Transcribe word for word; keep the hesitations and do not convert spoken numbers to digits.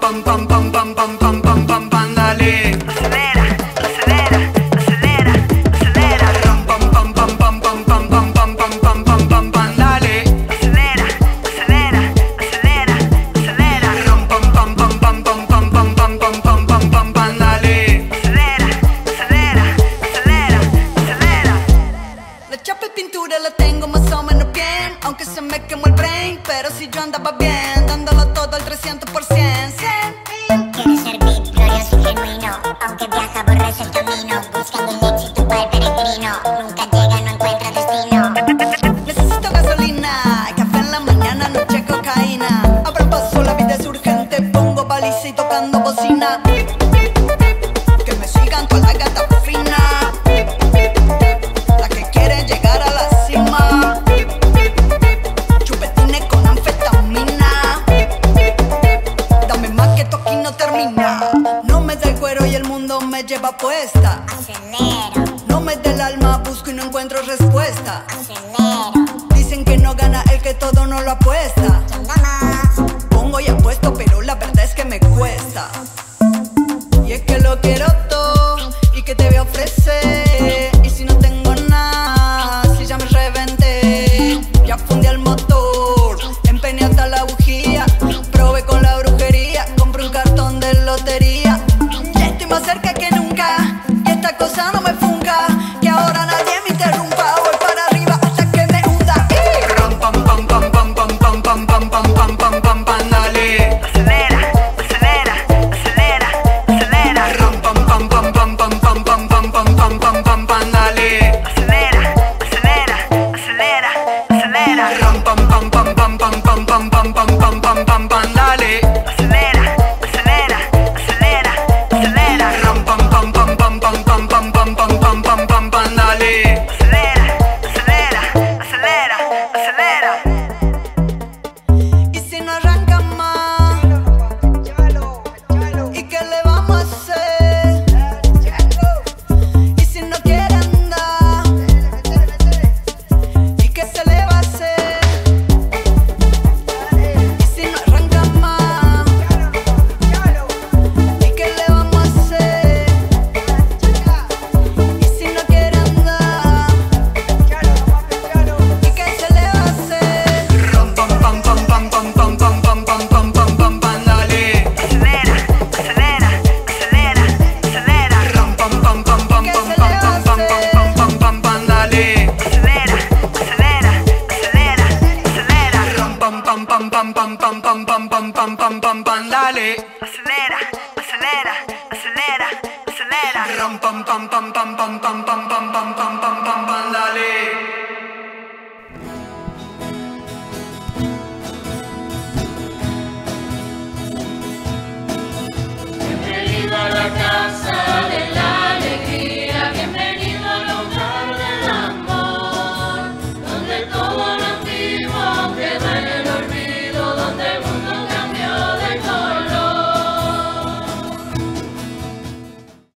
pam pam pam pam pam pam pam pam pam dale. Acelera, acelera, acelera, acelera. Ram pam pam pam pam pam pam pam pam pam pam pam pam pam dale. Acelera, acelera, acelera, acelera. Ram pam pam pam pam pam pam pam pam pam pam pam pam pam dale. Acelera, acelera, acelera, acelera. La chapa y pintura la tengo más o menos bien, aunque se me quemó el brain, pero si yo andaba bien, dándolo todo al trescientos por ciento. Quiere ser beat, glorioso y genuino, aunque viaja aborrece el camino, buscando el éxito para el peregrino, nunca llega, no encuentra destino. Necesito gasolina, café en la mañana, noche cocaína. Abro paso, la vida es urgente, pongo baliza y tocando bocina. Que me sigan con la gata fina, la que quiere llegar a la cima. Chupetines con anfetamina, dame más que esto aquí no termina. No me da el cuero y el mundo me lleva puesta. Acelero, No me da el alma, busco y no encuentro respuesta. acelero, Dicen que no gana el que todo no lo apuesta. ¿quién da más? Pongo y apuesto, pero la verdad es que me cuesta. Y es que lo quiero todo y que te voy a ofrecer. Y si no tengo nada, si ya me reventé, ya fundí el motor, empeñé hasta la bujía, probé con la brujería, compré un cartón de lotería. Ya estoy más cerca que nunca y esta cosa no me funca. Que ahora nadie me interrumpa, voy para arriba hasta que me hunda. ¡Eh! Ram pam pam pam pam pam pam pam pam pam pam pam pam pam dale. Acelera, acelera, acelera, acelera. Ram pam pam pam pam pam pam pam pam pam pam pam pam pam dale. Acelera, acelera, acelera, acelera. Ram pam pam pam pam pam pam pam pam pam pam pam pam pam dale. Acelera, acelera, acelera, acelera. Ram pam pam pam pam pam pam pam pam pam pam pam pam pam dale. Acelera, acelera, acelera, acelera. Y si no arranca más, ¿y qué le vamos a hacer? Y si no quiere andar, ¿y qué se le va a hacer? Y si no arranca más, ¿y qué le vamos a hacer? Y si no quiere andar, ¿y qué se le va a hacer? Ram pam pam pam pam pam pam pam pam pam pam pam pam pam dale. Acelera, acelera, acelera, acelera. Ram pam pam pam pam pam pam pam pam pam pam pam pam dale. Acelera, acelera, acelera, acelera. Ram pam pam pam pam pam pam pam pam pam pam pam pam pam dale. Acelera, acelera, acelera, acelera. Ram pam pam pam pam pam pam pam